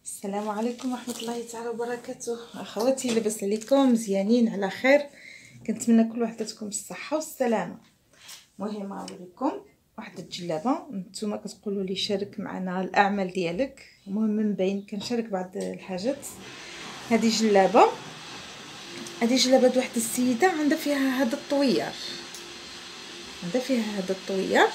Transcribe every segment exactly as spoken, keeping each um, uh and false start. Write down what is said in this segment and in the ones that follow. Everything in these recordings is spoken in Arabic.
السلام عليكم ورحمه الله تعالى وبركاته. اخواتي لاباس عليكم؟ مزيانين على خير؟ كنتمنى كل وحدتكم الصحه والسلامه. المهم نوريكم واحد الجلابه. نتوما كتقولوا لي شارك معنا الاعمال ديالك، المهم من بين كنشارك بعض الحاجات. هذه جلابه هذه جلابه واحد السيده عندها فيها هذا الطويار عندها فيها هذا الطويار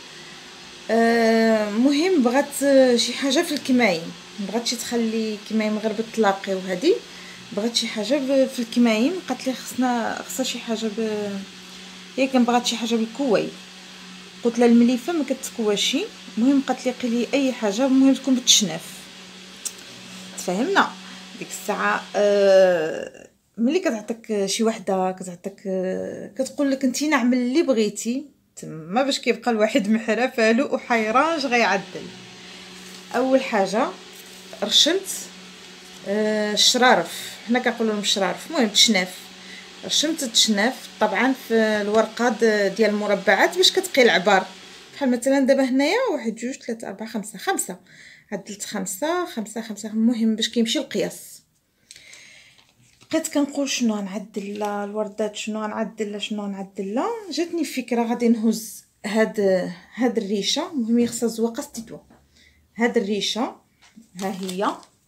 آه مهم بغات شي حاجه في الكماين، بغات شي تخلي كماين مغربه تلاقي، وهذه بغات شي حاجه في الكماين. قالت لي خصنا خصها شي حاجه ب هي كان بغات شي حاجه بالكوي. قلت لها المليفه ما كتكواشي، المهم قالت لي قيلي اي حاجه المهم تكون بالتشناف. تفاهمنا ديك الساعه. آه ملي كتعطيك شي وحده كتعطيك آه كتقول لك انت نعمل اللي بغيتي تما، باش كيبقى الواحد محرى فالو وحيران اش غيعدل. اول حاجه رشمت آه الشرارف، حنا كنقولوا لهم الشرارف، المهم التشناف. رشمت التشناف طبعا في الورقه ديال المربعات باش كتقي العبار. بحال مثلا دابا هنايا واحد جوج ثلاثة أربعة خمسة خمسة، عدلت خمسة خمسة خمسة، المهم باش كيمشي القياس. بقيت كنقول شنو غنعدل الوردات، شنو غنعدل شنو غنعدل جاتني فكره غادي نهز هاد هاد الريشه. المهم هي خصها زواقه ستيتوا. هاد الريشه ها هي،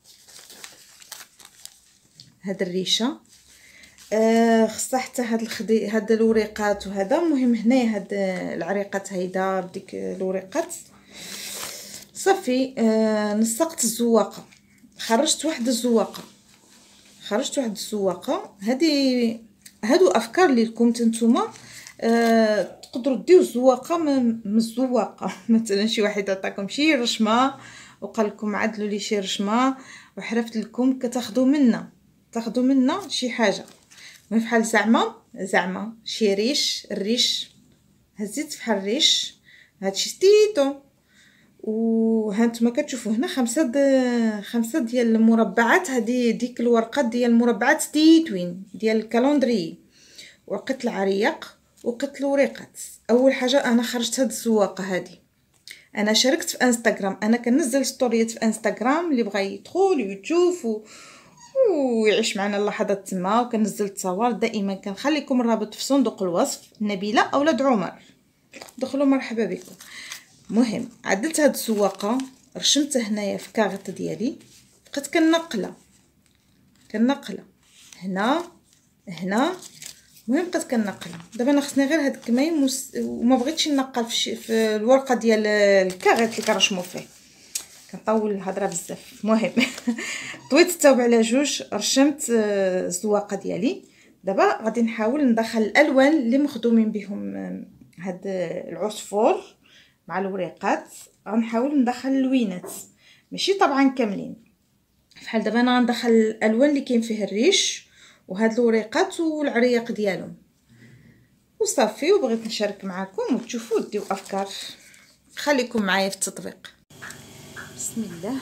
هاد الريشه آه خصها حتى هاد الخدي هاد الوريقات وهذا. المهم هنايا هاد العريقات هيدا بديك الوريقات صافي. آه نسقت الزواقه، خرجت واحد الزواقه خرجت واحد الزواقه. هذه هادو افكار لكم نتوما. آه تقدروا ديو الزواقه من الزواقه. مثلا شي واحد عطاكم شي رشمه وقال لكم عدلوا لي شي رشمه وحرفت لكم، كتاخذوا منا تاخذوا منا شي حاجه. بحال زعما زعما شي ريش، الريش هزيت بحال الريش هادشي ستيتو. وهانتوما كتشوفوا هنا خمسه د... خمسه ديال المربعات. هذه ديك الورقات ديال المربعات ستيتوين ديال الكالندري. وقت العريق وقت الوريقات. اول حاجه انا خرجت هاد الزواقه هذه. انا شاركت في انستغرام، انا كنزل ستوريات في انستغرام اللي بغى يدخل ويشوف و... ويعيش معنا اللحظات تما. وكنزل التصاور دائما، كنخليكم الرابط في صندوق الوصف. نبيله اولاد عمر، دخلوا مرحبا بكم. مهم عدلت هاد الزواقه، رشمتها هنايا في كاغط ديالي، بقيت كنقله كنقله هنا هنا. المهم بقيت كنقله. دابا انا خصني غير هاد الكماين مس... وما بغيتش نقل في, في الورقه ديال الكاغط اللي كنرشمو فيه، كنطول الهضره بزاف. المهم طويت الثوب على جوج، رشمت الزواقه ديالي. دابا غادي نحاول ندخل الالوان اللي مخدومين بهم هاد العصفور مع الوريقات. غنحاول ندخل اللوينات ماشي طبعا كاملين. بحال دابا انا غندخل الالوان اللي كاين فيه الريش وهاد الوريقات والعريق ديالهم وصافي. وبغيت نشارك معكم وتشوفوا وديو افكار. خليكم معايا في التطبيق. بسم الله.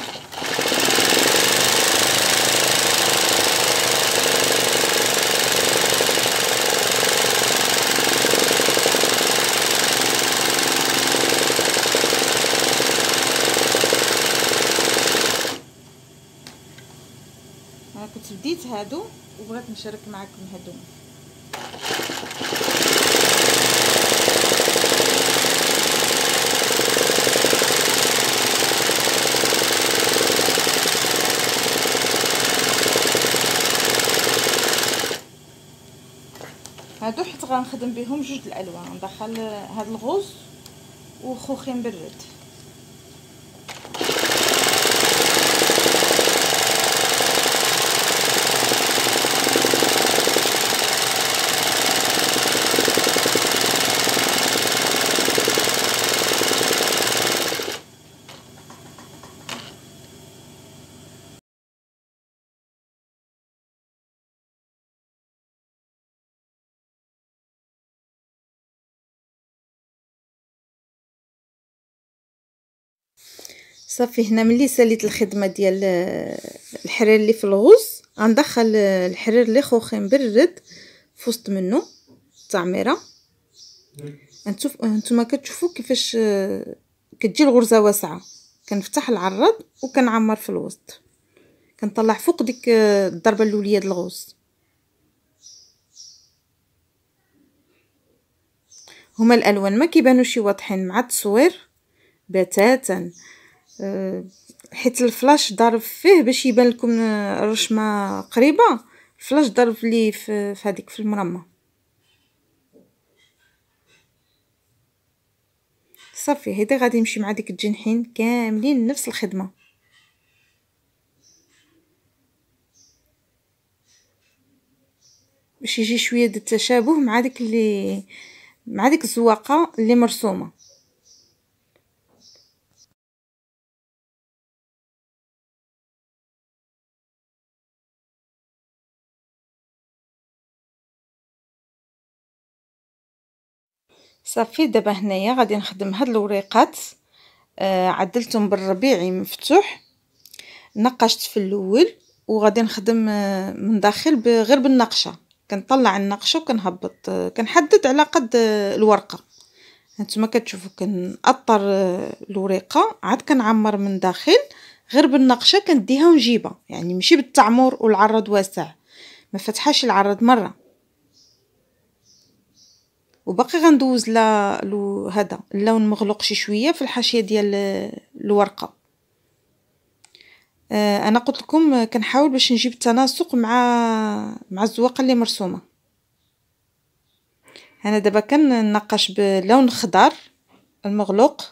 انا كنت بديت هادو وبغيت نشارك معكم هادو. هادو حيت غنخدم بهم جوج الالوان، ندخل هاد الغوز وخوخي مبرد. صافي هنا ملي ساليت الخدمه ديال الحرير اللي في الغوز، غندخل الحرير اللي خوخي مبرد في وسط منه التعميره. انتم نتوما كتشوفوا كيفاش كتجي الغرزه واسعه. كنفتح العرض وكنعمر في الوسط، كنطلع فوق ديك الضربه الاوليه د الغوص. هما الالوان ما كيبانوش واضحين مع التصوير بتاتا، حيت الفلاش ضارب فيه باش يبان لكم الرشمه قريبه، الفلاش ضرب لي في هذيك في المرمى. صافي هيدا غادي نمشي مع ديك الجنحين كاملين نفس الخدمه. باش يجي شويه د التشابه مع ديك اللي مع ديك الزواقه اللي مرسومه. صافي دابا هنايا غادي نخدم هاد الوريقات. آه عدلتهم بالربيعي مفتوح، نقشت في الاول وغادي نخدم من داخل غير بالنقشه، كنطلع النقشه وكنهبط، كنحدد على قد الورقه. هانتوما كتشوفوا كنأطر الوريقه عاد كنعمر من داخل غير بالنقشه، كنديها ونجيبها، يعني ماشي بالتعمر والعرض واسع، ما فتحاش العرض مره. وباقي غندوز لا لو هذا اللون مغلق شي شويه في الحاشيه ديال الورقه. آه انا قلت لكم كنحاول باش نجيب التناسق مع مع الزواقه اللي مرسومه. انا دابا كننقش بلون خضر المغلق،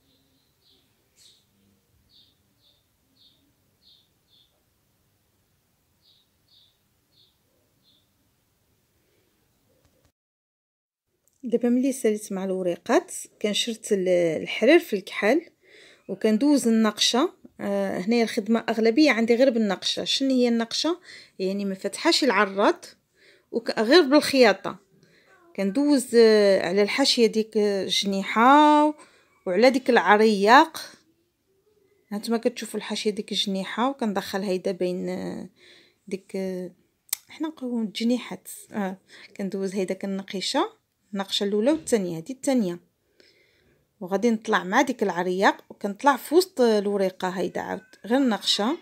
دابا ملي ساليت مع الوريقات كنشرت الحرير في الكحل وكندوز النقشه. آه هنايا الخدمه اغلبيه عندي غير بالنقشه. شنو هي النقشه؟ يعني ما فتحاش العراض وغير بالخياطه، كندوز آه على الحاشيه ديك الجنيحه وعلى ديك العرياق. هانتوما كتشوفوا الحاشيه ديك الجنيحه وكندخل هيدا بين آه ديك آه حنا نقولوا الجنيحات. اه كندوز هيدا كنقيشه النقشه الاولى والثانيه، هذه الثانيه، وغادي نطلع مع ديك العرياق وكنطلع في وسط الوريقه هيدا عاود غير نقشه،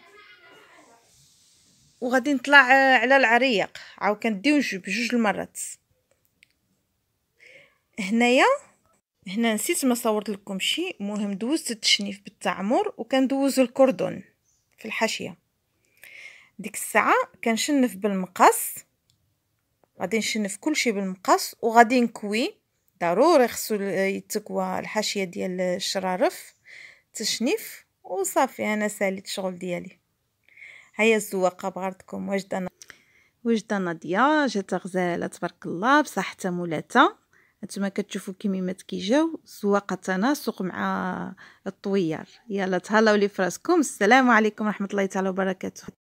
وغادي نطلع على العرياق عاود كنديو بجوج المرات. هنايا هنا نسيت ما صورت لكم شيء مهم، دوزت التشنيف بالتعمر وكندوز الكردون في الحاشيه. ديك الساعه كنشنف بالمقص، غادي نشنف كلشي بالمقص وغادي نكوي. ضروري خصو يتكوى الحاشيه ديال الشرارف تشنيف وصافي. انا ساليت الشغل ديالي. هيا الزواقه بغرتكم واجده وجده ناضيه، جات غزاله تبارك الله بصحتها مولاتها. هانتوما كتشوفوا كيميمات كيجاو الزواقه تناسق مع الطويار. يلا تهلاو لي فراسكم. السلام عليكم ورحمه الله تعالى وبركاته.